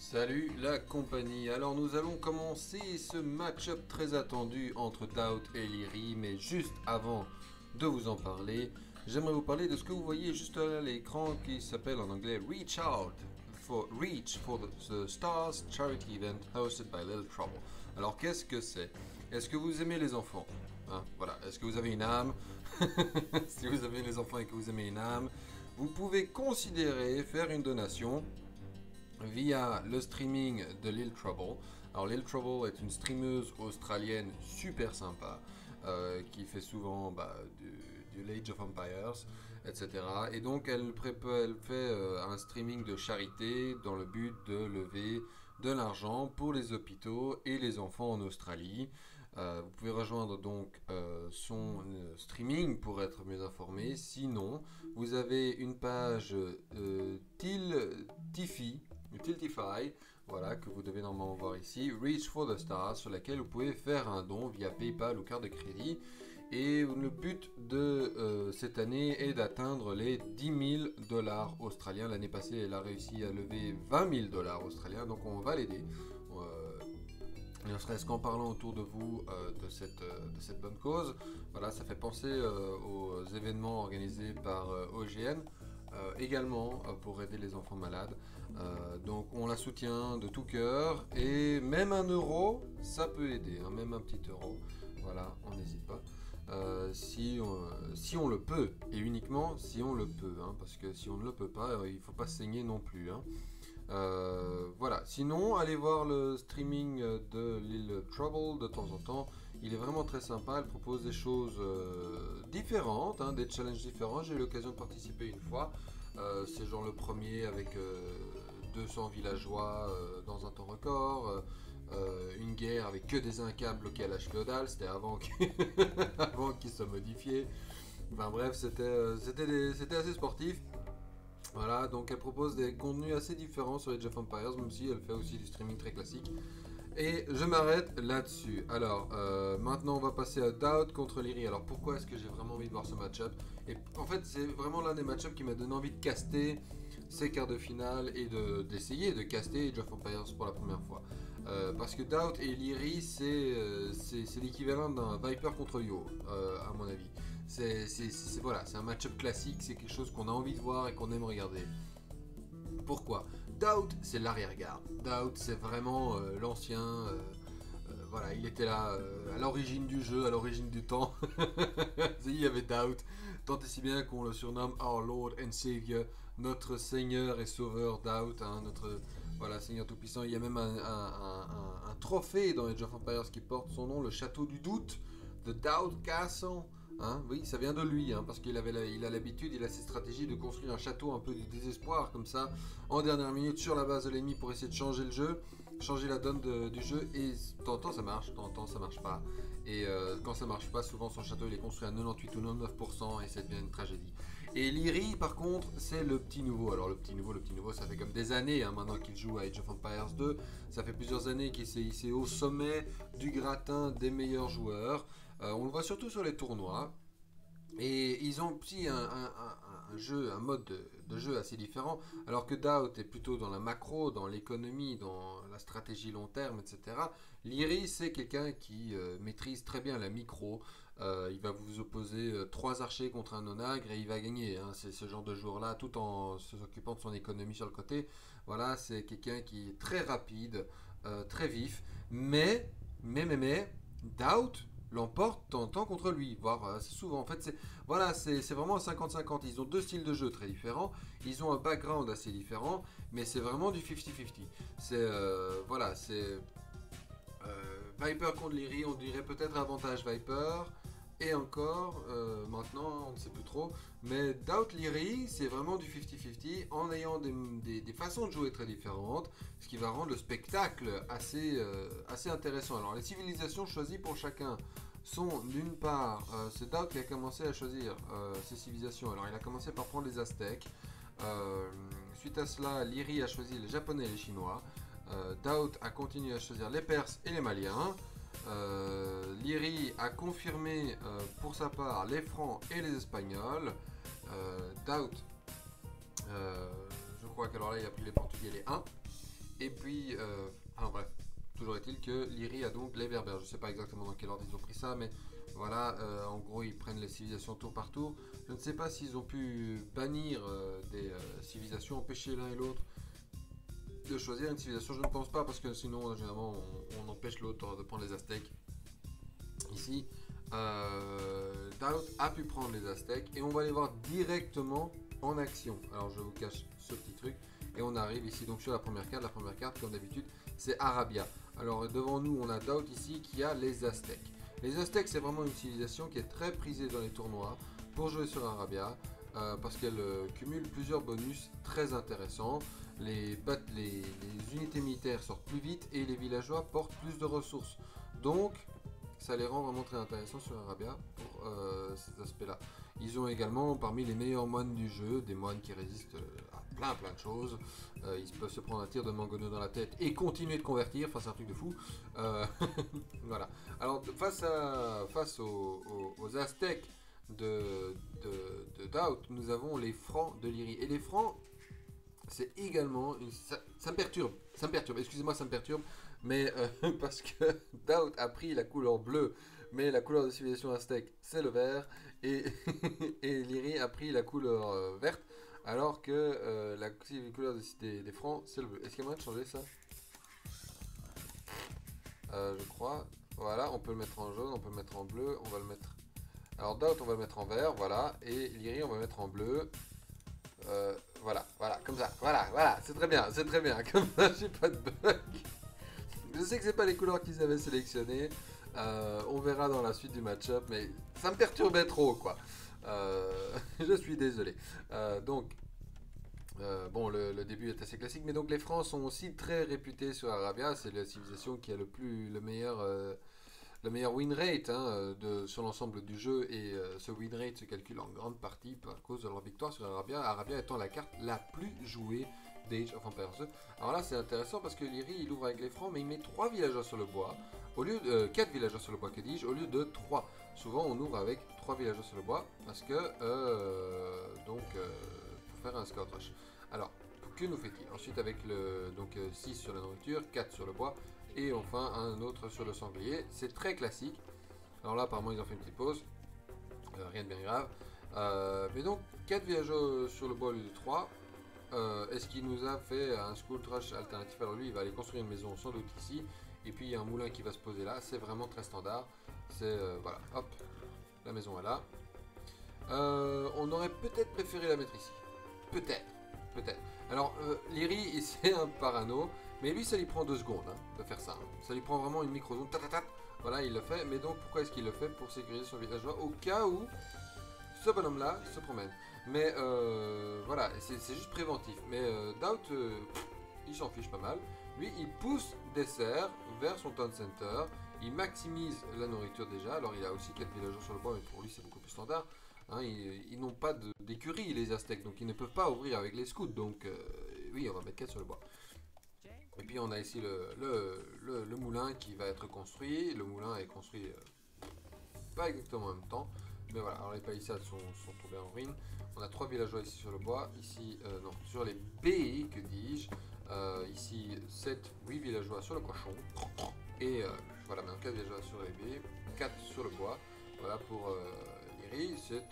Salut la compagnie, alors nous allons commencer ce match-up très attendu entre Doubt et Liri, mais juste avant de vous en parler, j'aimerais vous parler de ce que vous voyez juste là à l'écran qui s'appelle en anglais Reach for the Stars Charity Event hosted by Little Trouble. Alors qu'est-ce que c'est? Est-ce que vous aimez les enfants? Voilà, est-ce que vous avez une âme? Si vous avez les enfants et que vous aimez une âme, vous pouvez considérer faire une donation via le streaming de Lil Trouble. Alors Lil Trouble est une streameuse australienne super sympa qui fait souvent du Age of Empires, etc. Et donc elle fait un streaming de charité dans le but de lever de l'argent pour les hôpitaux et les enfants en Australie. Vous pouvez rejoindre donc son streaming pour être mieux informé. Sinon, vous avez une page Tiltify, voilà, que vous devez normalement voir ici, Reach for the Stars, sur laquelle vous pouvez faire un don via PayPal ou carte de crédit. Et le but de cette année est d'atteindre les 10 000 dollars australiens. L'année passée, elle a réussi à lever 20 000 dollars australiens, donc on va l'aider. Ne serait-ce qu'en parlant autour de vous de cette bonne cause. Voilà, ça fait penser aux événements organisés par OGN. Également pour aider les enfants malades. Donc on la soutient de tout cœur et même un euro, ça peut aider, hein, même un petit euro. Voilà, on n'hésite pas. Si on le peut, et uniquement si on le peut, hein, parce que si on ne le peut pas, il ne faut pas saigner non plus. Hein. Voilà, sinon allez voir le streaming de Lil Trouble de temps en temps, il est vraiment très sympa, elle propose des choses différentes, hein, des challenges différents. J'ai eu l'occasion de participer une fois, c'est genre le premier avec 200 villageois dans un temps record, une guerre avec que des incas bloqués à l'âge féodal, c'était avant qu'ils soient modifiés. Enfin bref, c'était assez sportif. Voilà, donc elle propose des contenus assez différents sur Age of Empires, même si elle fait aussi du streaming très classique. Et je m'arrête là-dessus. Alors, maintenant on va passer à Doubt contre Liri. Alors pourquoi est-ce que j'ai vraiment envie de voir ce match-up? Et en fait, c'est vraiment l'un des match-ups qui m'a donné envie de caster ces quarts de finale et d'essayer de caster Age of Empires pour la première fois. Parce que Doubt et Liri, c'est l'équivalent d'un Viper contre Yo, à mon avis. Voilà, c'est un match-up classique, c'est quelque chose qu'on a envie de voir et qu'on aime regarder. Pourquoi? Doubt, c'est l'arrière-garde. Doubt, c'est vraiment l'ancien. Voilà, il était là à l'origine du jeu, à l'origine du temps. Il y avait Doubt, tant et si bien qu'on le surnomme Our Lord and Savior, notre Seigneur et Sauveur Doubt, hein, notre Seigneur Tout-Puissant. Il y a même un trophée dans Age of Empires qui porte son nom, le Château du Doute, The Doubt Castle. Hein, oui, ça vient de lui, hein, parce qu'il a l'habitude, il a cette stratégie de construire un château un peu du désespoir, comme ça, en dernière minute, sur la base de l'ennemi pour essayer de changer le jeu, changer la donne du jeu, et de temps en temps ça marche, de temps en temps ça marche pas. Et quand ça marche pas, souvent son château il est construit à 98 ou 99% et ça devient une tragédie. Et Liri, par contre, c'est le petit nouveau. Alors le petit nouveau, ça fait comme des années hein, maintenant qu'il joue à Age of Empires 2. Ça fait plusieurs années qu'il s'est hissé au sommet du gratin des meilleurs joueurs. On le voit surtout sur les tournois. Et ils ont aussi un mode de jeu assez différent, alors que Doubt est plutôt dans la macro, dans l'économie, dans la stratégie long terme, etc. Liri, c'est quelqu'un qui maîtrise très bien la micro. Il va vous opposer 3 archers contre un onagre et il va gagner. Hein. C'est ce genre de joueur-là, tout en s'occupant de son économie sur le côté. Voilà, c'est quelqu'un qui est très rapide, très vif, mais, Doubt l'emporte de temps en temps contre lui, voire assez souvent. En fait, c'est vraiment un 50-50. Ils ont deux styles de jeu très différents, ils ont un background assez différent, mais c'est vraiment du 50-50. C'est Viper contre Liri, on dirait peut-être avantage Viper. Et encore, maintenant, on ne sait plus trop. Mais Doubt Liri, c'est vraiment du 50-50 en ayant des façons de jouer très différentes, ce qui va rendre le spectacle assez intéressant. Alors, les civilisations choisies pour chacun sont d'une part, c'est Doubt qui a commencé à choisir ses civilisations. Alors, il a commencé par prendre les Aztèques. Suite à cela, Liri a choisi les Japonais et les Chinois. Doubt a continué à choisir les Perses et les Maliens. Liri a confirmé pour sa part les Francs et les Espagnols. Doubt, je crois qu'alors là il a pris les Portugais et les Huns. Et puis, alors bref, toujours est-il que Lyrie a donc les Berbères. Je ne sais pas exactement dans quel ordre ils ont pris ça, mais voilà, en gros, ils prennent les civilisations tour par tour. Je ne sais pas s'ils ont pu bannir des civilisations, empêcher l'un et l'autre de choisir une civilisation. Je ne pense pas, parce que sinon, généralement, on empêche l'autre de prendre les Aztèques. Ici, Daut a pu prendre les Aztèques et on va les voir directement en action. Alors, je vous cache ce petit truc. Et on arrive ici donc sur la première carte. La première carte, comme d'habitude, c'est Arabia. Alors devant nous, on a Daut ici qui a les Aztèques. Les Aztèques, c'est vraiment une civilisation qui est très prisée dans les tournois pour jouer sur Arabia. Parce qu'elle cumule plusieurs bonus très intéressants. Les unités militaires sortent plus vite et les villageois portent plus de ressources. Donc, ça les rend vraiment très intéressants sur Arabia pour ces aspects-là. Ils ont également parmi les meilleurs moines du jeu, des moines qui résistent à plein de choses. Ils peuvent se prendre un tir de mangoneux dans la tête et continuer de convertir, enfin c'est un truc de fou. Voilà. Alors face aux Aztèques de Daut, nous avons les Francs de Lyrie. Et les Francs, c'est également... ça me perturbe, excusez-moi, ça me perturbe. Mais parce que Daut a pris la couleur bleue, mais la couleur de civilisation aztèque c'est le vert, et, et Lyrie a pris la couleur verte, alors que la couleur des francs c'est le bleu. Est-ce qu'il y a moyen de changer ça? Je crois. Voilà, on peut le mettre en jaune, on peut le mettre en bleu, on va le mettre. Alors Daut on va le mettre en vert, voilà, et Lyrie on va le mettre en bleu. Voilà, comme ça, voilà, c'est très bien, comme ça j'ai pas de bug. Je sais que c'est pas les couleurs qu'ils avaient sélectionnées. On verra dans la suite du match-up, mais ça me perturbait trop, quoi. Je suis désolé. Bon, le début est assez classique, mais donc les Francs sont aussi très réputés sur Arabia. C'est la civilisation qui a le meilleur win rate sur l'ensemble du jeu, et ce win rate se calcule en grande partie à cause de leur victoire sur Arabia. Arabia étant la carte la plus jouée d'Age of Empires 2. Alors là c'est intéressant parce que Lyrie il ouvre avec les Francs, mais il met 3 villageois sur le bois, au lieu de 4 villageois sur le bois, que dis-je, au lieu de 3. Souvent on ouvre avec 3 villageois sur le bois parce que pour faire un scout rush. Alors que nous fait-il ensuite avec 6 sur la nourriture, 4 sur le bois, et enfin un autre sur le sanglier. C'est très classique. Alors là apparemment ils ont fait une petite pause, rien de bien grave. Mais donc 4 villageois sur le bois au lieu de 3. Est-ce qu'il nous a fait un Scout Rush alternatif? Alors lui il va aller construire une maison sans doute ici, et puis il y a un moulin qui va se poser là. C'est vraiment très standard. C'est voilà, hop, la maison est là. On aurait peut-être préféré la mettre ici, peut-être. Alors Lyrie c'est un parano, mais lui ça lui prend 2 secondes de faire ça. Ça lui prend vraiment une micro zone. Voilà, il le fait. Mais donc pourquoi est-ce qu'il le fait? Pour sécuriser son villageois au cas où ce bonhomme là se promène. Mais voilà, c'est juste préventif. Mais Daut, il s'en fiche pas mal. Lui, il pousse des serres vers son town center. Il maximise la nourriture déjà. Alors, il a aussi 4 villageois sur le bois, mais pour lui, c'est beaucoup plus standard. Ils n'ont pas d'écurie, les Aztèques, donc ils ne peuvent pas ouvrir avec les scouts. Donc, oui, on va mettre 4 sur le bois. Et puis, on a ici le moulin qui va être construit. Le moulin est construit pas exactement en même temps. Mais voilà, alors les palissades sont tombées en ruine. On a 3 villageois ici sur le bois, ici, non, sur les baies, que dis-je. Ici, 8 villageois sur le cochon. Et voilà, maintenant 4 villageois sur les baies, 4 sur le bois. Voilà pour Lyrie, c'est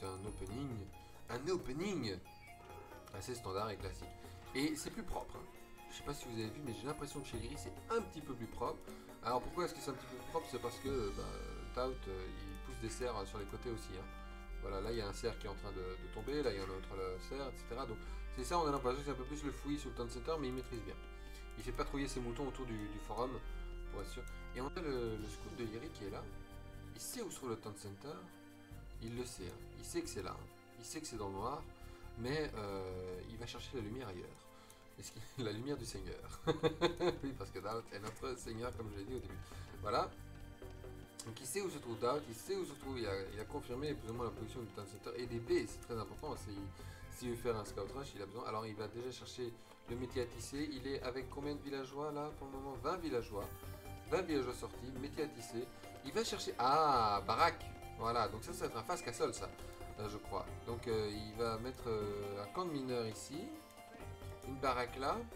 un opening assez standard et classique. Et c'est plus propre. Je sais pas si vous avez vu, mais j'ai l'impression que chez Lyrie, c'est un petit peu plus propre. Alors pourquoi est-ce que c'est un petit peu plus propre? C'est parce que Daut, il pousse des serres sur les côtés aussi. Voilà, là il y a un cerf qui est en train de tomber, là il y a un autre cerf, etc. Donc c'est ça, on a l'impression que c'est un peu plus le fouillis sur le town center, mais il maîtrise bien. Il fait patrouiller ses moutons autour du forum, pour être sûr. Et on a le scout de Lyrie qui est là. Il sait où se trouve le town center, il le sait, il sait que c'est là, il sait que c'est dans le noir, mais il va chercher la lumière ailleurs. La lumière du Seigneur. Oui, parce que Daut est notre Seigneur, comme je l'ai dit au début. Voilà. Donc il sait où se trouve Daut, il sait où se trouve, il a confirmé plus ou moins la position du town center et des baies, c'est très important. S'il veut faire un scout rush, il a besoin. Alors il va déjà chercher le métier à tisser. Il est avec combien de villageois là pour le moment? 20 villageois. 20 villageois sortis, métier à tisser. Il va chercher. Ah, baraque. Voilà, donc ça va être un face castle ça, je crois. Donc il va mettre un camp de mineurs ici. Une baraque là.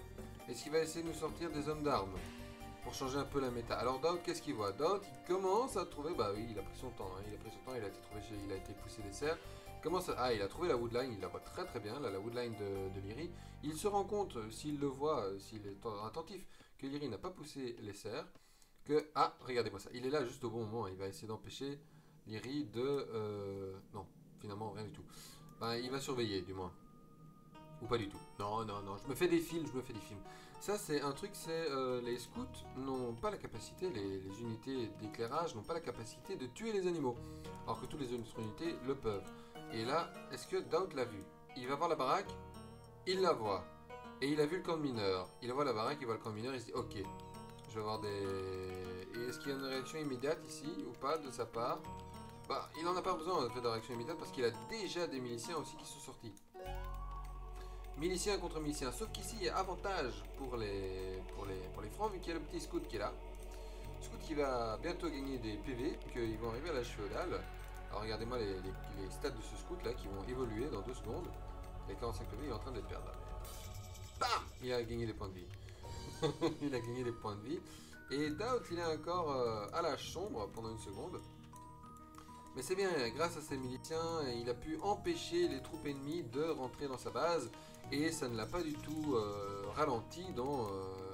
Est-ce qu'il va essayer de nous sortir des hommes d'armes pour changer un peu la méta? Alors Dowd, qu'est-ce qu'il voit? Dowd, il commence à trouver, bah oui, il a pris son temps, hein, il a pris son temps, il a été trouvé il a été poussé des serres. Ah, il a trouvé la woodline, il la voit très très bien, là, la woodline de Lyri. Il se rend compte, s'il le voit, s'il est attentif, que Lyri n'a pas poussé les serres, que, ah, regardez-moi ça, il est là juste au bon moment, il va essayer d'empêcher Lyri de, non, finalement rien du tout. Ben, il va surveiller, du moins. Ou pas du tout. Non, non, non, je me fais des films, je me fais des films. Ça, c'est un truc, c'est les scouts n'ont pas la capacité, les unités d'éclairage n'ont pas la capacité de tuer les animaux. Alors que toutes les autres unités le peuvent. Et là, est-ce que Dowd l'a vu? Il va voir la baraque, il la voit. Et il a vu le camp de mineurs. Il voit la baraque, il voit le camp de mineurs, il se dit ok, je vais avoir des... Et est-ce qu'il y a une réaction immédiate ici ou pas de sa part? Bah, il n'en a pas besoin de réaction immédiate parce qu'il a déjà des miliciens aussi qui sont sortis. Miliciens contre miliciens, sauf qu'ici il y a avantage pour les francs vu qu'il y a le petit scout qui est là. Scout qui va bientôt gagner des PV, qu'ils vont arriver à l'âge féodal. Alors regardez-moi les stats de ce scout là qui vont évoluer dans 2 secondes. Les 45 PV, il est en train de les perdre là. Bam, il a gagné des points de vie. Il a gagné des points de vie. Et Dowd il est encore à l'âge sombre pendant une seconde. Mais c'est bien, grâce à ses miliciens, il a pu empêcher les troupes ennemies de rentrer dans sa base. Et ça ne l'a pas du tout ralenti dans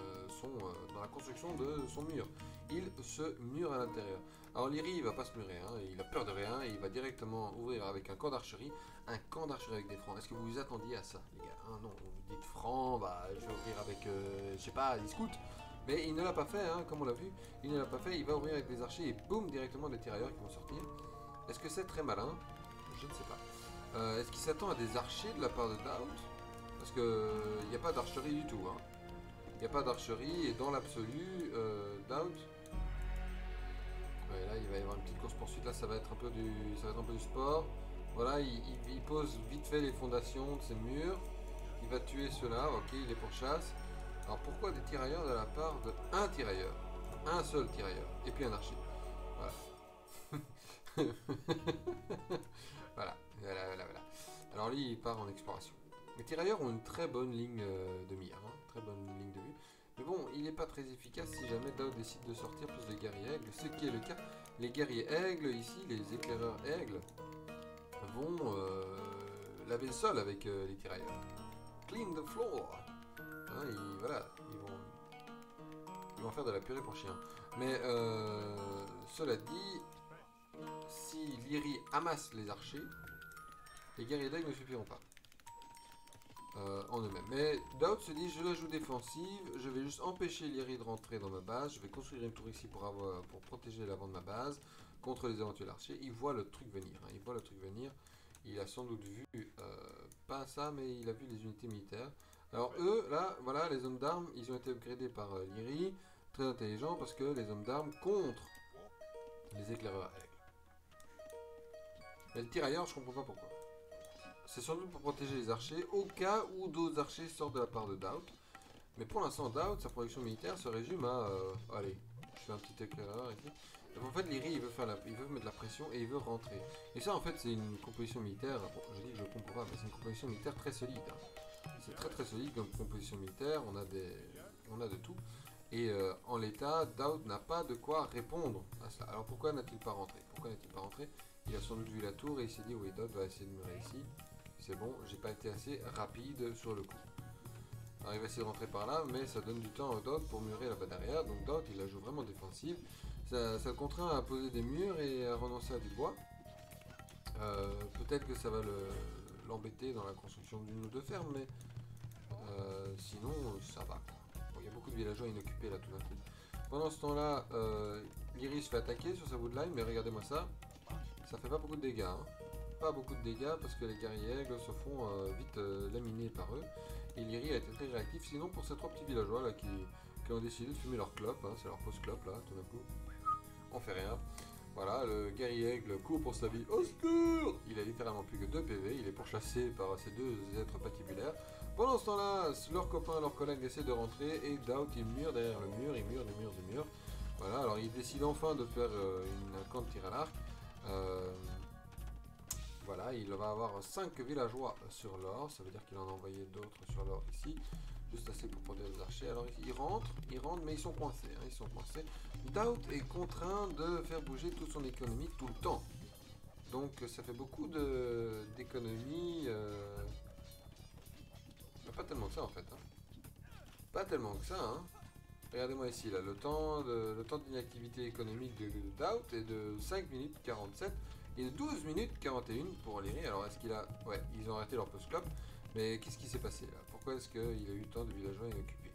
la construction de son mur. Il se mure à l'intérieur. Alors Lyri, il va pas se murer, hein, il a peur de rien, et il va directement ouvrir avec un camp d'archerie avec des francs. Est-ce que vous vous attendiez à ça, les gars, hein? Non, vous dites francs, bah, je vais ouvrir avec, je sais pas, des scouts. Mais il ne l'a pas fait, hein, comme on l'a vu, il ne l'a pas fait, il va ouvrir avec des archers et boum, directement des tirailleurs qui vont sortir. Est-ce que c'est très malin? Je ne sais pas. Est-ce qu'il s'attend à des archers de la part de Dowd? Parce qu'il n'y a pas d'archerie du tout. Hein. Il n'y a pas d'archerie et dans l'absolu, Dowd. Ouais, là, il va y avoir une petite course poursuite. Là, ça va être un peu du sport. Voilà, il pose vite fait les fondations de ses murs. Il va tuer ceux-là. Ok, il est pour chasse. Alors pourquoi des tirailleurs de la part de un tirailleur? Un seul tirailleur. Et puis un archer. Voilà. Voilà. Alors lui, il part en exploration. Les tirailleurs ont une très bonne ligne de mire, hein, très bonne ligne de vue. Mais bon, il n'est pas très efficace si jamais Dowd décide de sortir plus de guerriers aigles, ce qui est le cas. Les guerriers aigles, ici, les éclaireurs aigles, vont laver le sol avec les tirailleurs. Clean the floor. Hein, ils vont faire de la purée pour chien. Mais cela dit, si Lyri amasse les archers, les guerriers d'aigle ne suffiront pas. En eux-mêmes. Mais Dowd se dit, je la joue défensive, je vais juste empêcher Lyri de rentrer dans ma base, je vais construire une tour ici pour protéger l'avant de ma base contre les éventuels archers. Il voit le truc venir, hein, il voit le truc venir. Il a sans doute vu, pas ça, mais il a vu les unités militaires. Alors eux, là, voilà, les hommes d'armes, ils ont été upgradés par Lyri, très intelligent parce que les hommes d'armes contre les éclaireurs aigles. Mais le tirailleur, je comprends pas pourquoi. C'est sans doute pour protéger les archers au cas où d'autres archers sortent de la part de Dowd. Mais pour l'instant, Dowd, sa production militaire se résume à... allez, je fais un petit éclaireur ici. Donc en fait, Lyri, il veut mettre la pression et il veut rentrer. Et ça, en fait, c'est une composition militaire... Bon, je dis que je ne comprends pas, mais c'est une composition militaire très solide. Hein. C'est très très solide comme composition militaire. On a de tout. Et en l'état, Dowd n'a pas de quoi répondre à cela. Alors pourquoi n'a-t-il pas rentré? Il a sans doute vu la tour et il s'est dit, oui, Dowd va essayer de murer ici. C'est bon, j'ai pas été assez rapide sur le coup. Alors il va essayer de rentrer par là, mais ça donne du temps à Dowd pour murer là-bas derrière. Donc Dowd, il la joue vraiment défensive. Ça le contraint à poser des murs et à renoncer à du bois. Peut-être que ça va l'embêter dans la construction d'une ou deux fermes, mais sinon ça va. Bon, il y a beaucoup de villageois inoccupés là tout d'un coup. Pendant ce temps-là, Lyri se fait attaquer sur sa woodline, mais regardez-moi ça. Ça fait pas beaucoup de dégâts. Hein. Pas beaucoup de dégâts parce que les guerriers aigles se font vite laminés par eux. Et Lyri a été très réactif. Sinon, pour ces 3 petits villageois là qui ont décidé de fumer leur clope, hein, c'est leur fausse clope là, tout d'un coup, on fait rien. Voilà, le guerrier aigle court pour sa vie. Au secours! Il a littéralement plus que 2 PV. Il est pourchassé par ces 2 êtres patibulaires. Pendant ce temps-là, leurs copains, leurs collègues essaient de rentrer et Dowd il mure derrière le mur, il mure. Voilà, alors il décide enfin de faire un camp de tir à l'arc. Voilà, il va avoir 5 villageois sur l'or, ça veut dire qu'il en a envoyé d'autres sur l'or ici. Juste assez pour produire des archers. Alors ils rentrent, mais ils sont coincés. Hein, ils sont coincés. Doubt est contraint de faire bouger toute son économie tout le temps. Donc ça fait beaucoup d'économies. Pas tellement que ça en fait. Hein. Pas tellement que ça. Hein. Regardez-moi ici, là, le temps d'inactivité économique de Doubt est de 5 minutes 47 et de 12 minutes 41 pour Lyri. Alors est-ce qu'il a... Ouais, ils ont arrêté leur post-clop. Mais qu'est-ce qui s'est passé là? Pourquoi est-ce qu'il a eu tant de villageois inoccupés?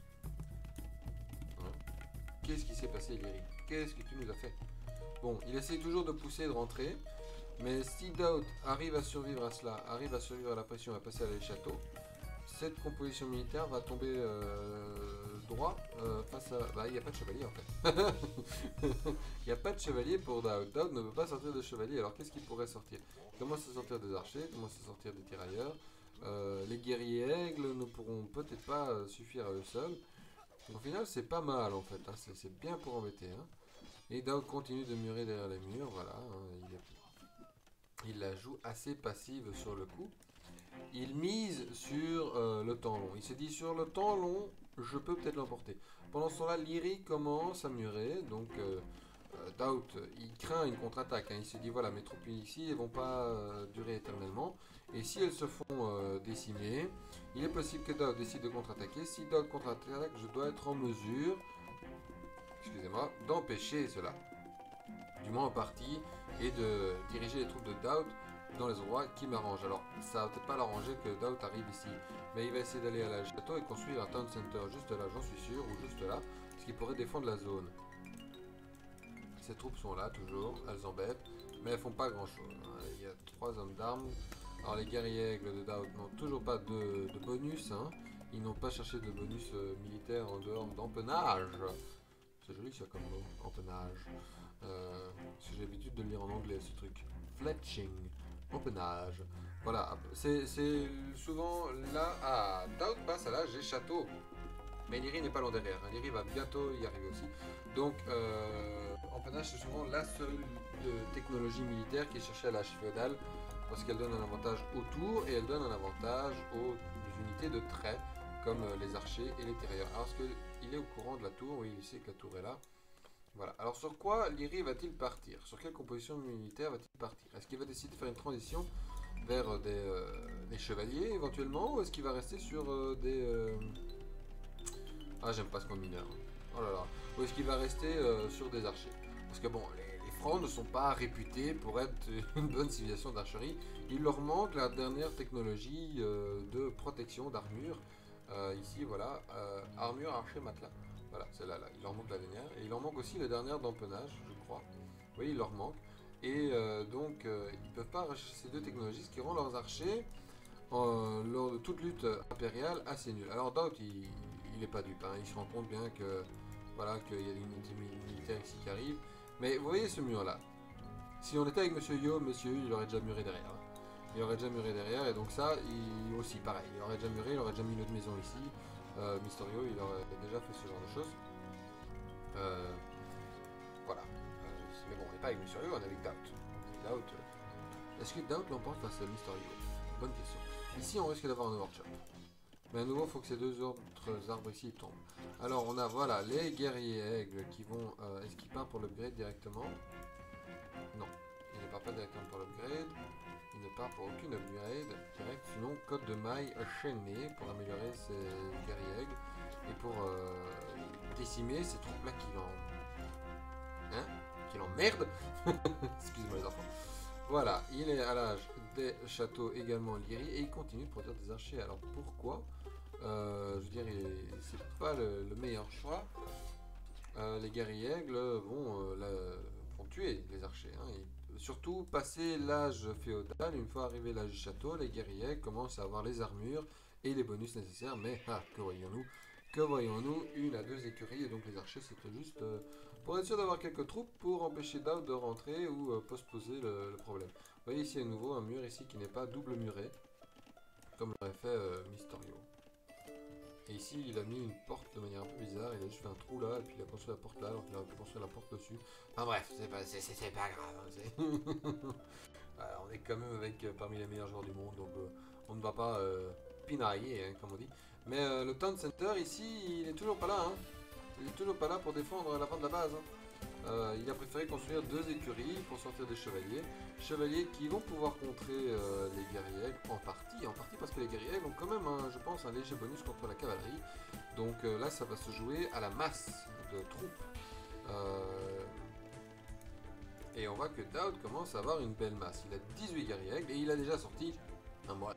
Hein? Qu'est-ce qui s'est passé, Lyri? Qu'est-ce que tu nous as fait? Bon, il essaie toujours de pousser et de rentrer. Mais si Doubt arrive à survivre à cela, arrive à survivre à la pression et à passer à les châteaux, cette composition militaire va tomber droit face à... Bah, il n'y a pas de chevalier en fait. Il n'y a pas de chevalier pour Doubt. Doubt ne peut pas sortir de chevalier. Alors qu'est-ce qu'il pourrait sortir? Il commence à sortir des archers, il commence à sortir des tirailleurs. Les guerriers aigles ne pourront peut-être pas suffire à eux seuls. Au final, c'est pas mal en fait. Hein. C'est bien pour embêter. Hein. Et Doubt continue de murer derrière les murs. Voilà. Hein. Il la joue assez passive sur le coup. Il mise sur le temps long. Il se dit sur le temps long, je peux peut-être l'emporter. Pendant ce temps-là, Lyri commence à murer. Donc Doubt, il craint une contre-attaque. Hein. Il se dit voilà, mes troupes ici, elles vont pas durer éternellement. Et si elles se font décimer, il est possible que Doubt décide de contre-attaquer. Si Doubt contre-attaque, je dois être en mesure, excusez-moi, d'empêcher cela. Du moins en partie, et de diriger les troupes de Doubt dans les endroits qui m'arrangent. Alors, ça va peut-être pas l'arranger que Doubt arrive ici, mais il va essayer d'aller à la château et construire un town center juste là, j'en suis sûr, ou juste là, ce qui pourrait défendre la zone. Ces troupes sont là, toujours, elles embêtent, mais elles font pas grand-chose. Hein. Il y a 3 hommes d'armes. Alors, les guerriers aigles de Doubt n'ont toujours pas de bonus, hein. Ils n'ont pas cherché de bonus militaire en dehors d'empennage. C'est joli ça comme mot, empennage. Parce que j'ai l'habitude de le lire en anglais ce truc. Fletching, empennage. Voilà, c'est souvent là. Ah, Doubt passe à l'âge des châteaux. Mais Lyri n'est pas loin derrière. Lyri va bientôt y arriver aussi. Donc, empennage, c'est souvent la seule technologie militaire qui est cherchée à l'âge féodal. Parce qu'elle donne un avantage aux tours et elle donne un avantage aux unités de trait, comme les archers et les tirailleurs. Alors, est-ce qu'il est au courant de la tour? Oui, il sait que la tour est là. Voilà. Alors sur quoi Lyri va-t-il partir? Sur quelle composition militaire va-t-il partir? Est-ce qu'il va décider de faire une transition vers des chevaliers éventuellement? Ou est-ce qu'il va rester sur des... Ah, j'aime pas ce mot mineur. Oh là là. Ou est-ce qu'il va rester sur des archers? Parce que bon, les Francs ne sont pas réputés pour être une bonne civilisation d'archerie. Il leur manque la dernière technologie de protection, d'armure. Ici, voilà. Armure, archer, matelas. Voilà, celle-là, là. Il leur manque la dernière. Et il leur manque aussi la dernière d'empennage, je crois. Oui, il leur manque. Et donc, ils ne peuvent pas rechercher ces deux technologies, ce qui rend leurs archers, lors de toute lutte impériale, assez nuls. Alors, Doubt, il n'est pas dupe. Hein. Il se rend compte bien que, voilà, qu'il y a une unité militaire ici qui arrive. Mais vous voyez ce mur-là. Si on était avec Monsieur Yo, il aurait déjà muré derrière. Hein. Il aurait déjà muré derrière. Et donc ça, il aussi, pareil. Il aurait déjà muré, il aurait déjà mis une autre maison ici. Mysterio, il aurait déjà fait ce genre de choses. Voilà. Mais bon, on n'est pas avec Mysterio, on est avec Doubt. Est-ce que Doubt l'emporte face à Mysterio? Bonne question. Ici, on risque d'avoir un overchop. Mais à nouveau, il faut que ces deux autres arbres ici tombent. Alors, on a, voilà, les guerriers aigles qui vont... Est-ce qu'il part pour l'upgrade directement? Non. Il ne part pas directement pour l'upgrade. Il ne part pour aucune upgrade direct, sinon code de maille chaîné pour améliorer ses guerriers aigles et pour décimer ces troupes-là qui l'emmerdent. Excusez-moi les enfants. Voilà, il est à l'âge des châteaux également Lyri et il continue de produire des archers. Alors pourquoi? Je veux dire, c'est pas le meilleur choix. Les guerriers aigles vont tuer les archers. Hein. Surtout, passé l'âge féodal, une fois arrivé l'âge du château, les guerriers commencent à avoir les armures et les bonus nécessaires. Mais que voyons-nous? Que voyons-nous? 1 à 2 écuries, et donc les archers, c'était juste pour être sûr d'avoir quelques troupes pour empêcher Doubt de rentrer ou postposer le problème. Vous voyez ici à nouveau un mur ici qui n'est pas double muré, comme l'aurait fait Mysterio. Et ici, il a mis une porte de manière un peu bizarre. Il a juste fait un trou là, et puis il a construit la porte là, alors qu'il aurait pu construire la porte dessus. Enfin bref, c'est pas grave. Hein, on est quand même avec parmi les meilleurs joueurs du monde, donc on ne va pas pinailler, hein, comme on dit. Mais le Town Center ici, il est toujours pas là. Hein. Il est toujours pas là pour défendre l'avant de la base. Hein. Il a préféré construire 2 écuries pour sortir des chevaliers. Chevaliers qui vont pouvoir contrer les guerriers en partie parce que les guerriers ont quand même, je pense, un léger bonus contre la cavalerie. Donc là, ça va se jouer à la masse de troupes. Et on voit que Daud commence à avoir une belle masse. Il a 18 guerriers et il a déjà sorti un moine.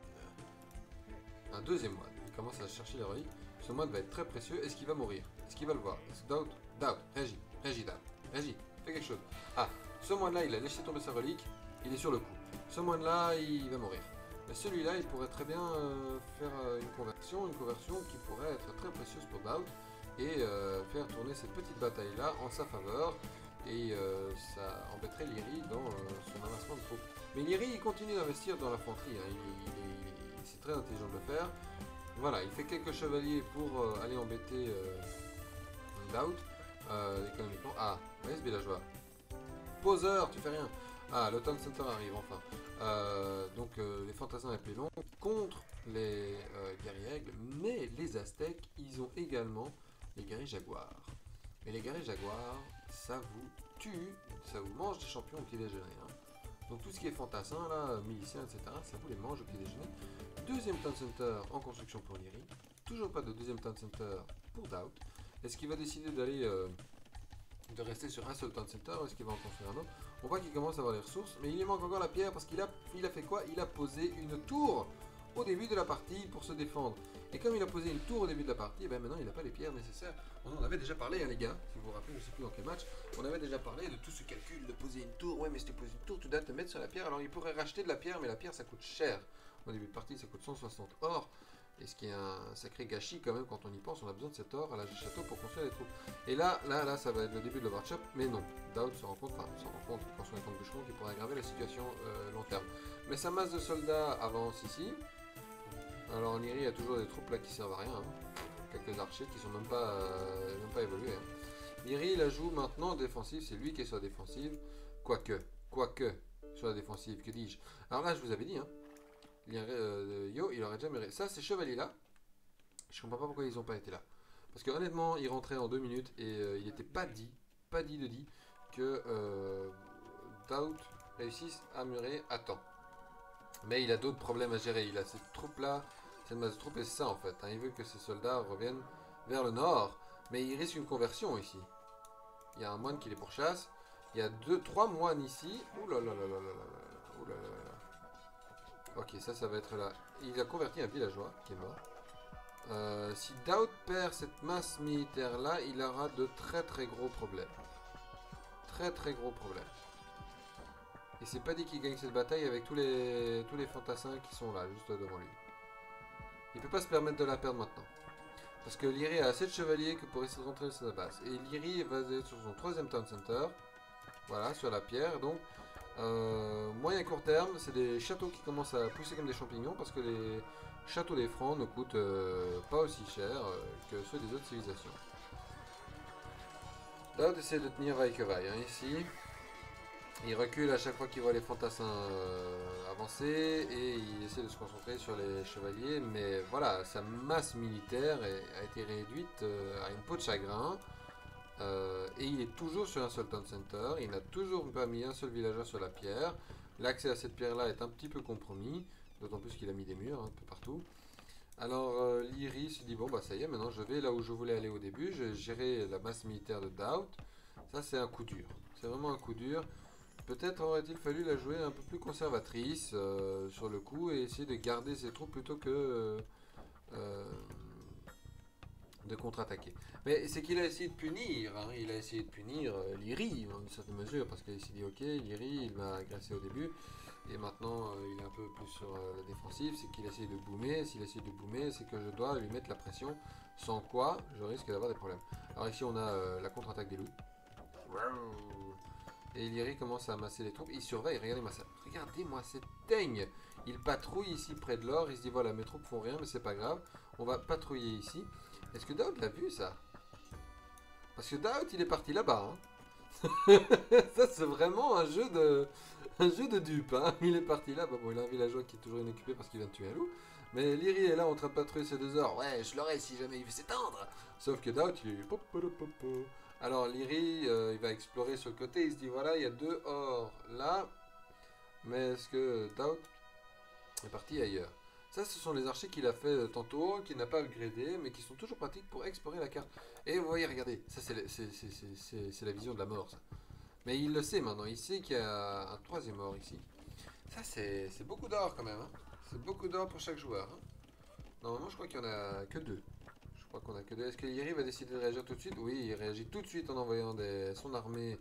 Un deuxième moine. Il commence à chercher les reliques. Ce moine va être très précieux. Est-ce qu'il va mourir? Est-ce qu'il va le voir? Daud, réagis, Daud. Réagis, fais quelque chose. Ah, ce moine-là, il a laissé tomber sa relique, il est sur le coup. Ce moine-là, il va mourir. Mais celui-là, il pourrait très bien faire une conversion qui pourrait être très précieuse pour Daud et faire tourner cette petite bataille-là en sa faveur. Et ça embêterait Lyrie dans son amassement de troupes. Mais Lyrie, il continue d'investir dans l'infanterie. Hein. C'est très intelligent de le faire. Voilà, il fait quelques chevaliers pour aller embêter Daud. Économiquement. Ah, ouais, ce villageois. Poseur, tu fais rien. Ah, le Town Center arrive enfin. Donc les fantassins les plus longs contre les guerriers aigles, mais les Aztèques, ils ont également les guerriers jaguars. Et les guerriers jaguars, ça vous tue, ça vous mange des champions au petit déjeuner. Hein. Donc tout ce qui est fantassin, là, miliciens, etc., ça vous les mange au petit déjeuner. Deuxième Town Center en construction pour Lyrie. Toujours pas de deuxième Town Center pour Daud. Est-ce qu'il va décider d'aller de rester sur un seul Town Center ou est-ce qu'il va en construire un autre? On voit qu'il commence à avoir les ressources, mais il lui manque encore la pierre parce qu'il a fait quoi? Il a posé une tour au début de la partie pour se défendre. Et comme il a posé une tour au début de la partie, ben maintenant il n'a pas les pierres nécessaires. On en avait déjà parlé, hein, les gars, si vous vous rappelez, je ne sais plus dans quel match, on avait déjà parlé de tout ce calcul de poser une tour. Ouais, mais si tu poses une tour, tu dois te mettre sur la pierre. Alors il pourrait racheter de la pierre, mais la pierre ça coûte cher. Au début de partie, ça coûte 160 or. Et ce qui est un sacré gâchis quand même quand on y pense, on a besoin de cet or à l'âge du château pour construire les troupes. Et là, ça va être le début de l'overchop, mais non. Daud se rend compte, il prend son compte bûcheron qui pourrait aggraver la situation long terme. Mais sa masse de soldats avance ici. Alors en Lyrie, il y a toujours des troupes là qui servent à rien. Hein. Quelques archers qui sont même pas évolués. Hein. Lyrie la joue maintenant défensive, c'est lui qui est sur la défensive. Quoique, sur la défensive, que dis-je? Alors là, je vous avais dit, hein. Yo, il aurait déjà mérité. Ça, ces chevaliers-là, je comprends pas pourquoi ils n'ont pas été là. Parce que honnêtement, ils rentraient en 2 minutes et il n'était pas dit que Daud réussisse à murer à temps. Mais il a d'autres problèmes à gérer. Il a cette troupe-là, cette masse de troupes, et c'est ça en fait. Hein. Il veut que ses soldats reviennent vers le nord, mais il risque une conversion ici. Il y a un moine qui les pourchasse. Il y a 3 moines ici. Ouh là là là là là là. Ouh là là là. Ok, ça va être là. Il a converti un villageois qui est mort. Si Daud perd cette masse militaire là, il aura de très gros problèmes. Très gros problèmes. Et c'est pas dit qu'il gagne cette bataille avec tous les fantassins qui sont là, juste devant lui. Il peut pas se permettre de la perdre maintenant. Parce que Lyrie a assez de chevaliers que pour essayer de rentrer dans sa base. Et Lyrie va être sur son 3e Town Center. Voilà, sur la pierre. Donc, moyen court terme, c'est des châteaux qui commencent à pousser comme des champignons parce que les châteaux des Francs ne coûtent pas aussi cher que ceux des autres civilisations. Daud essaie de tenir vaille que vaille, hein, ici. Il recule à chaque fois qu'il voit les fantassins avancer et il essaie de se concentrer sur les chevaliers. Mais voilà, sa masse militaire a été réduite à une peau de chagrin. Et il est toujours sur un seul Town Center, il n'a toujours pas mis un seul villageois sur la pierre. L'accès à cette pierre là est un petit peu compromis, d'autant plus qu'il a mis des murs un peu partout. Alors Lyrie se dit bon bah ça y est, maintenant je vais là où je voulais aller au début, je gérer la masse militaire de Daud. Ça c'est un coup dur, c'est vraiment un coup dur. Peut-être aurait-il fallu la jouer un peu plus conservatrice sur le coup et essayer de garder ses troupes plutôt que de contre-attaquer. Mais c'est qu'il a essayé de punir, hein. Il a essayé de punir Lyrie dans une certaine mesure, parce qu'il s'est dit ok, Lyrie il m'a agressé au début, et maintenant il est un peu plus sur la défensive, c'est qu'il essaie de boomer, s'il essaie de boomer, c'est que je dois lui mettre la pression, sans quoi je risque d'avoir des problèmes. Alors ici on a la contre-attaque des loups. Et Lyrie commence à amasser les troupes, il surveille, regardez-moi cette teigne. Il patrouille ici près de l'or, il se dit voilà mes troupes font rien mais c'est pas grave, on va patrouiller ici. Est-ce que Daud l'a vu ça? Parce que Daud il est parti là-bas. Hein. Ça c'est vraiment un jeu de dupe. Hein. Il est parti là. Bon, il a un villageois qui est toujours inoccupé parce qu'il vient de tuer un loup. Mais Lyrie est là en train de patrouiller ces 2 heures. Ouais, je l'aurais si jamais il veut s'étendre. Sauf que Doubt, il est... Alors Lyrie, il va explorer sur le côté. Il se dit, voilà, il y a 2 ors là. Mais est-ce que Doubt est parti ailleurs? Ça, ce sont les archers qu'il a fait tantôt, qu'il n'a pas upgradé, mais qui sont toujours pratiques pour explorer la carte. Et vous voyez, regardez, ça c'est la vision de la mort, ça. Mais il le sait maintenant, il sait qu'il y a un 3e or ici. Ça, c'est beaucoup d'or quand même, hein. C'est beaucoup d'or pour chaque joueur, hein. Normalement, je crois qu'il n'y en a que 2. Je crois qu'on a que 2. Est-ce qu'Yeri va décider de réagir tout de suite? Oui, il réagit tout de suite en envoyant son armée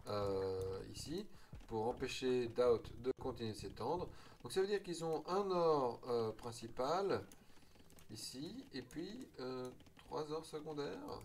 ici pour empêcher Doubt de continuer de s'étendre. Donc ça veut dire qu'ils ont un or principal ici et puis 3 ors secondaires.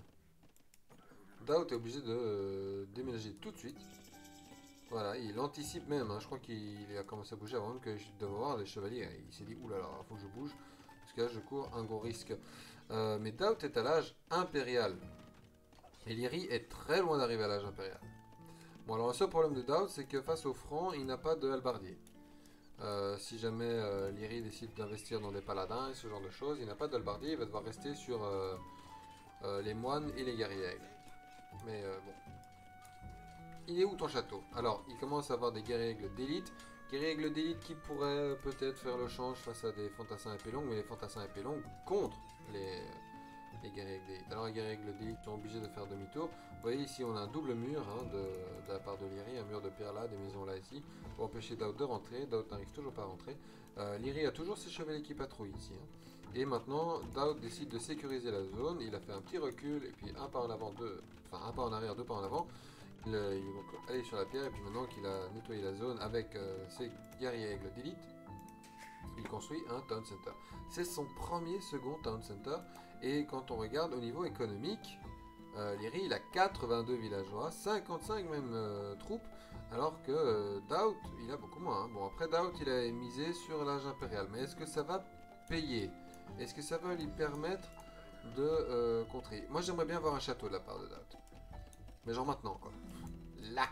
Doubt est obligé de déménager tout de suite. Voilà, il anticipe même, hein. Je crois qu'il a commencé à bouger avant même que je devais voir les chevaliers. Il s'est dit, oulala, il faut que je bouge, parce que là je cours un gros risque. Mais Doubt est à l'âge impérial. Et Lyrie est très loin d'arriver à l'âge impérial. Bon, alors le seul problème de Doubt, c'est que face au franc, il n'a pas de halbardier. Si jamais Lyrie décide d'investir dans des paladins et ce genre de choses, il n'a pas de halbardier, il va devoir rester sur les moines et les guerriers. Mais bon. Il est où ton château? Alors, il commence à avoir des guerriers d'élite. Guerriers d'élite qui pourraient peut-être faire le change face à des fantassins épée longue, mais les fantassins épée longue contre les guerriers d'élite. Alors, les guerriers d'élite sont obligés de faire demi-tour. Vous voyez ici, on a un double mur hein, de la part de Lyrie, un mur de pierre là, des maisons là ici, pour empêcher Doubt de rentrer. Doubt n'arrive toujours pas à rentrer. Lyrie a toujours ses chevaliers qui patrouillent ici. Hein. Et maintenant, Doubt décide de sécuriser la zone. Il a fait un petit recul, et puis un pas en avant, un pas en arrière, 2 pas en avant. Il va aller sur la pierre et puis maintenant qu'il a nettoyé la zone avec ses guerriers aigles d'élite, il construit un town center. C'est son premier second town center et quand on regarde au niveau économique, Lyrie il a 82 villageois, 55 même troupes, alors que Doubt il a beaucoup moins. Hein. Bon après Doubt il a misé sur l'âge impérial, mais est-ce que ça va payer? Est-ce que ça va lui permettre de contrer? Moi j'aimerais bien avoir un château de la part de Doubt. Mais genre maintenant quoi. Là,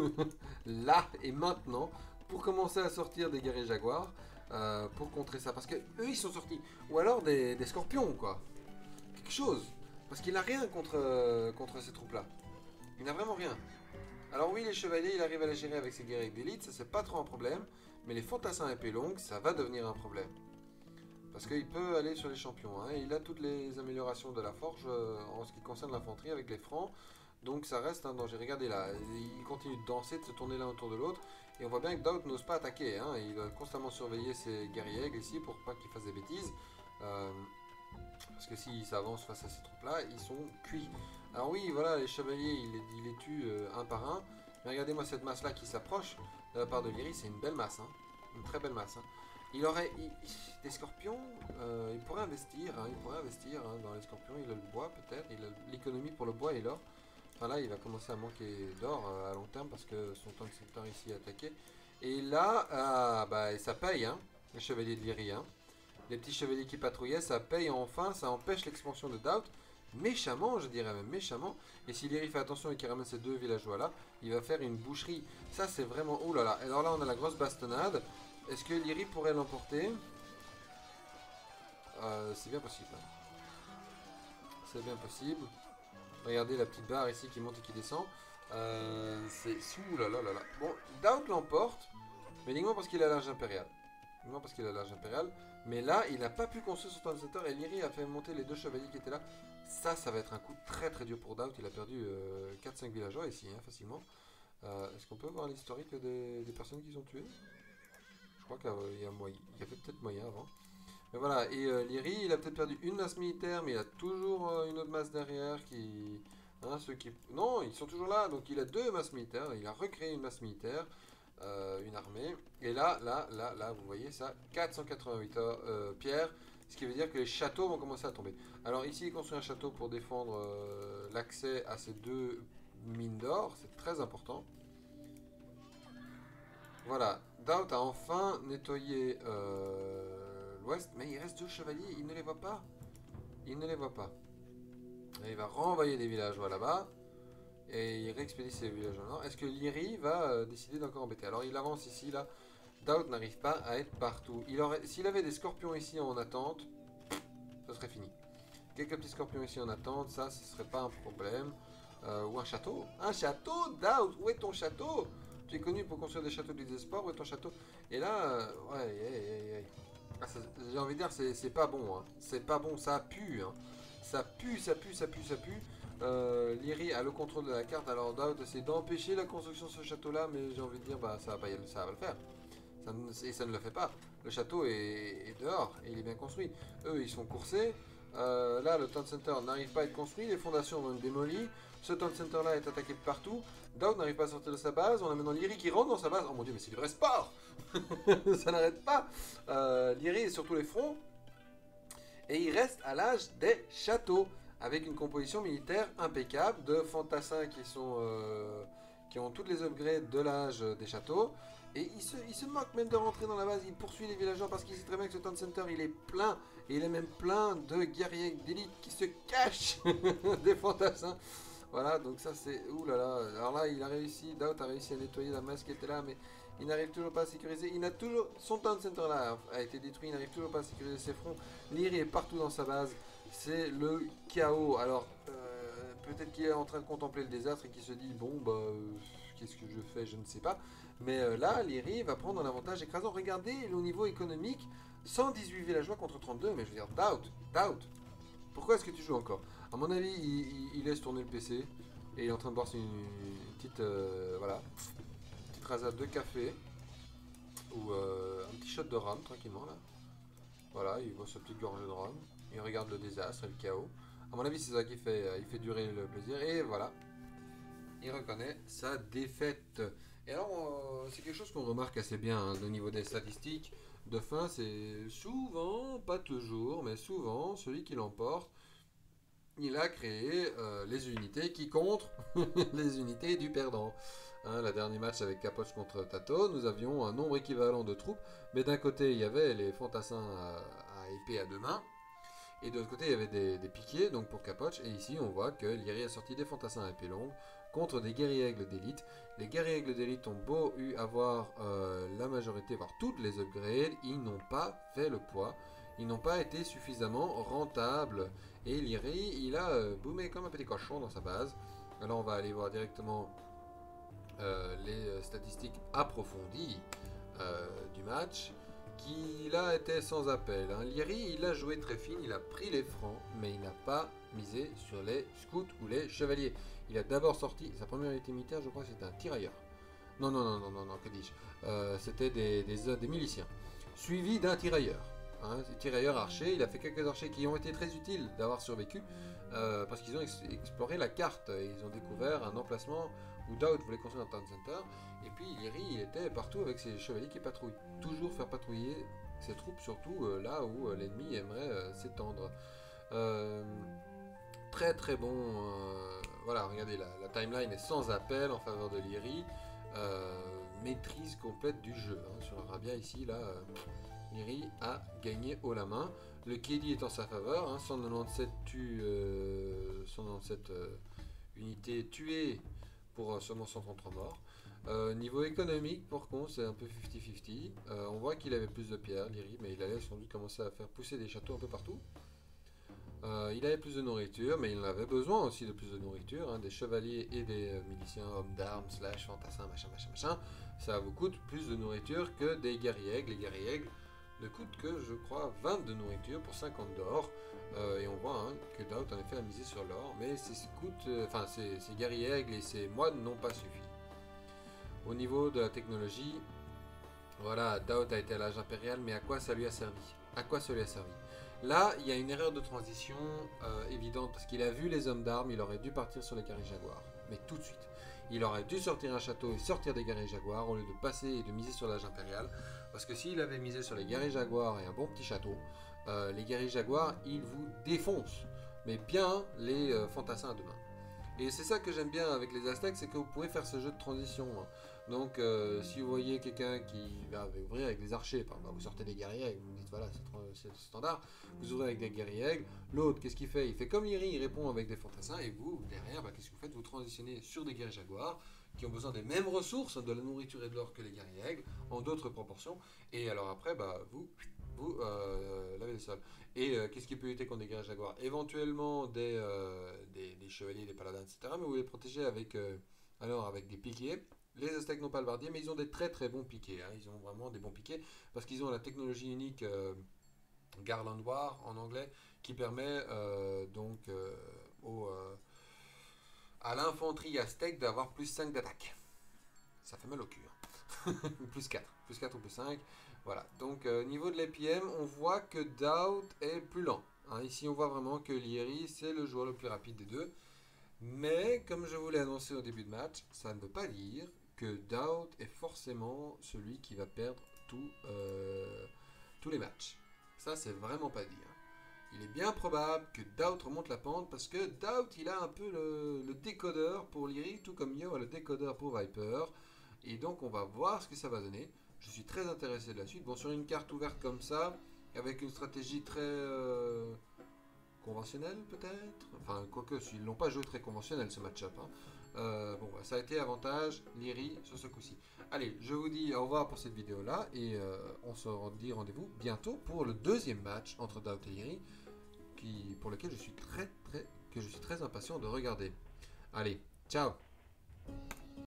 là et maintenant, pour commencer à sortir des guerriers jaguars, pour contrer ça. Parce que eux ils sont sortis. Ou alors des scorpions quoi. Quelque chose. Parce qu'il n'a rien contre ces troupes-là. Il n'a vraiment rien. Alors oui, les chevaliers, il arrive à les gérer avec ses guerriers d'élite, ça c'est pas trop un problème. Mais les fantassins épée longue, ça va devenir un problème. Parce qu'il peut aller sur les champions. Hein. Il a toutes les améliorations de la forge en ce qui concerne l'infanterie avec les francs. Donc ça reste un danger. Regardez là, il continue de danser, de se tourner l'un autour de l'autre. Et on voit bien que Doubt n'ose pas attaquer. Hein. Il doit constamment surveiller ses guerriers aigles ici pour pas qu'ils fassent des bêtises. Parce que s'ils s'avancent face à ces troupes-là, ils sont cuits. Alors oui, voilà, les chevaliers, il les tue un par un. Mais regardez-moi cette masse-là qui s'approche de la part de Lyrie. C'est une belle masse. Hein. Une très belle masse. Hein. Il aurait des scorpions, il pourrait investir, hein, dans les scorpions, il a le bois peut-être, il a l'économie pour le bois et l'or. Enfin là, il va commencer à manquer d'or à long terme parce que son temps de secteur ici est attaqué. Et là, bah, ça paye, hein, les chevaliers de Lyrie. Hein. Les petits chevaliers qui patrouillaient, ça paye enfin, ça empêche l'expansion de Doubt. Méchamment, je dirais même méchamment. Et si Lyrie fait attention et qu'il ramène ces 2 villageois là, il va faire une boucherie. Ça, c'est vraiment... Oh là là. Alors là, on a la grosse bastonnade. Est-ce que Lyrie pourrait l'emporter? C'est bien possible. C'est bien possible. Regardez la petite barre ici qui monte et qui descend. C'est... Ouh là là là là. Bon, Doubt l'emporte, mais uniquement parce qu'il a l'âge impérial. Uniquement parce qu'il a l'âge impérial. Mais là, il n'a pas pu construire son town center et Lyrie a fait monter les 2 chevaliers qui étaient là. Ça va être un coup très très dur pour Doubt. Il a perdu 4-5 villageois ici, hein, facilement. Est-ce qu'on peut voir l'historique des personnes qu'ils ont tuées? Je crois qu'il y avait peut-être moyen avant. Mais voilà, et Lyrie, il a peut-être perdu une masse militaire, mais il a toujours une autre masse derrière qui... Hein, ceux qui... Non, ils sont toujours là, donc il a 2 masses militaires, il a recréé une masse militaire, une armée. Et là, vous voyez ça, 488 pierres, ce qui veut dire que les châteaux vont commencer à tomber. Alors ici, il construit un château pour défendre l'accès à ces 2 mines d'or, c'est très important. Voilà, Doubt a enfin nettoyé l'ouest, mais il reste 2 chevaliers, il ne les voit pas. Il ne les voit pas. Et il va renvoyer des villageois là-bas, et il réexpédie ces villageois là. Est-ce que Lyrie va décider d'encore embêter? Alors il avance ici, là, Doubt n'arrive pas à être partout. S'il avait des scorpions ici en attente, ce serait fini. Quelques petits scorpions ici en attente, ça, ce serait pas un problème. Ou un château. Un château, Doubt. Où est ton château? Tu es connu pour construire des châteaux du désespoir. Où est ton château? Et là, ouais. Ah, j'ai envie de dire, c'est pas bon. Hein. C'est pas bon, ça pue. Hein. Ça pue. Lyri a le contrôle de la carte. Alors Doubt essaie d'empêcher la construction de ce château-là, mais j'ai envie de dire, bah ça va le faire. Ça ne le fait pas. Le château est dehors et il est bien construit. Eux, ils sont coursés. Là, le Town Center n'arrive pas à être construit. Les fondations vont être démolies. Ce Town Center là est attaqué de partout. Doubt n'arrive pas à sortir de sa base. On a maintenant Lyri qui rentre dans sa base. Oh mon dieu, mais c'est du vrai sport. Ça n'arrête pas. Lyri est sur tous les fronts. Et il reste à l'âge des châteaux. Avec une composition militaire impeccable de fantassins qui ont toutes les upgrades de l'âge des châteaux. Et il se moque même de rentrer dans la base. Il poursuit les villageois parce qu'il sait très bien que ce Town Center il est plein. Et il est même plein de guerriers d'élite qui se cachent des fantassins. Voilà, donc ça c'est... Ouh là là. Alors là, il a réussi, Doubt a réussi à nettoyer la masse qui était là, mais il n'arrive toujours pas à sécuriser. Il n'a toujours... Son Town Center là a été détruit, il n'arrive toujours pas à sécuriser ses fronts. Lyri est partout dans sa base. C'est le chaos. Alors, peut-être qu'il est en train de contempler le désastre et qu'il se dit, bon, bah, qu'est-ce que je fais, je ne sais pas. Mais là, Lyri va prendre un avantage écrasant. Regardez le niveau économique, 118 villageois contre 32. Mais je veux dire, Doubt, pourquoi est-ce que tu joues encore? À mon avis, il laisse tourner le PC et il est en train de boire une petite, voilà, petite rasade de café ou un petit shot de rhum tranquillement là. Voilà, il boit sa petite gorgée de rhum. Il regarde le désastre et le chaos. À mon avis, c'est ça qui fait, il fait durer le plaisir. Et voilà, il reconnaît sa défaite. Et alors, c'est quelque chose qu'on remarque assez bien hein, au niveau des statistiques de fin. C'est souvent, pas toujours, mais souvent, celui qui l'emporte, il a créé les unités qui contre les unités du perdant. Hein, la dernière match avec Capoche contre Tato, nous avions un nombre équivalent de troupes, mais d'un côté, il y avait les fantassins à épée à deux mains. Et de l'autre côté, il y avait des piquiers, donc pour Capoche. Et ici, on voit que Lyri a sorti des fantassins à épée longue contre des guerriers aigles d'élite. Les guerriers aigles d'élite ont beau avoir la majorité, voire toutes les upgrades, ils n'ont pas fait le poids. Ils n'ont pas été suffisamment rentables. Et Lyri, il a boomé comme un petit cochon dans sa base. Alors on va aller voir directement les statistiques approfondies du match. Qui là était sans appel. Hein. Lyri, il a joué très fine, il a pris les francs, mais il n'a pas misé sur les scouts ou les chevaliers. Il a d'abord sorti, sa première unité militaire, je crois que c'était un tirailleur. Non, que dis-je c'était des miliciens. Suivi d'un tirailleur. Hein, tirailleur archer, il a fait quelques archers qui ont été très utiles d'avoir survécu, parce qu'ils ont exploré la carte. Ils ont découvert un emplacement où Doubt voulait construire un town center. Et puis Lyri, il était partout avec ses chevaliers qui patrouillent. Toujours faire patrouiller ses troupes, surtout là où l'ennemi aimerait s'étendre. Très très bon. Voilà, regardez, la timeline est sans appel en faveur de Lyri. Maîtrise complète du jeu. Hein. Sur Arabia, ici, là, Lyri a gagné haut la main. Le KD est en sa faveur. Hein. 197 unités tuées pour seulement 133 morts. Niveau économique, par contre, c'est un peu 50-50. On voit qu'il avait plus de pierres, Lyri, mais il allait sans doute commencer à faire pousser des châteaux un peu partout. Il avait plus de nourriture, mais il en avait besoin aussi de plus de nourriture. Hein, des chevaliers et des miliciens, hommes d'armes, slash, fantassins, machin. Ça vous coûte plus de nourriture que des guerriers aigles. Les guerriers aigles ne coûtent que, je crois, 20 de nourriture pour 50 d'or. Et on voit hein, que Doubt en effet a misé sur l'or, mais ces guerriers aigles et ces moines n'ont pas suffi. Au niveau de la technologie, voilà, Doubt a été à l'âge impérial, mais à quoi ça lui a servi? Là, il y a une erreur de transition évidente, parce qu'il a vu les hommes d'armes, il aurait dû partir sur les guerriers jaguars, mais tout de suite. Il aurait dû sortir un château et sortir des guerriers jaguars, au lieu de passer et de miser sur l'âge impérial, parce que s'il avait misé sur les guerriers jaguars et un bon petit château, les guerriers jaguars, ils vous défoncent, mais bien les fantassins à deux mains. Et c'est ça que j'aime bien avec les Aztèques, c'est que vous pouvez faire ce jeu de transition. Hein. Donc, si vous voyez quelqu'un qui va ouvrir avec des archers, par exemple, vous sortez des guerriers aigles, vous me dites voilà, c'est le standard, vous ouvrez avec des guerriers aigles. L'autre, qu'est-ce qu'il fait? Il fait comme Lyri, il répond avec des fantassins, et vous, derrière, qu'est-ce que vous faites? Vous transitionnez sur des guerriers jaguars qui ont besoin des mêmes ressources, de la nourriture et de l'or que les guerriers aigles, en d'autres proportions. Et alors après, bah, vous lavez le sol. Et qu'est-ce qui peut lutter contre des guerriers jaguars? Éventuellement des chevaliers, des paladins, etc. Mais vous les protégez avec, avec des piquets. Les Aztèques n'ont pas le bardier, mais ils ont des très très bons piquets. Hein. Ils ont vraiment des bons piquets parce qu'ils ont la technologie unique Garland War en anglais qui permet à l'infanterie aztèque d'avoir plus 5 d'attaque. Ça fait mal au cul. Hein. Plus 4. Plus 4 ou plus 5. Voilà. Donc, niveau de l'APM, on voit que Dowd est plus lent. Hein, ici, on voit vraiment que Lieri, c'est le joueur le plus rapide des deux. Mais, comme je vous l'ai annoncé au début de match, ça ne veut pas dire que Dowd est forcément celui qui va perdre tous les matchs. Ça, c'est vraiment pas dit. Hein. Il est bien probable que Dowd remonte la pente parce que Dowd, il a un peu le décodeur pour Lyri, tout comme Yo a le décodeur pour Viper. Et donc, on va voir ce que ça va donner. Je suis très intéressé de la suite. Bon, sur une carte ouverte comme ça, avec une stratégie très conventionnelle peut-être. Enfin, quoique, ils l'ont pas joué très conventionnel ce match-up. Hein. Bon, ça a été avantage Lyri sur ce coup-ci. Allez, je vous dis au revoir pour cette vidéo-là et on se dit rendez-vous bientôt pour le deuxième match entre Dowd et Lyri, pour lequel je suis très impatient de regarder. Allez, ciao!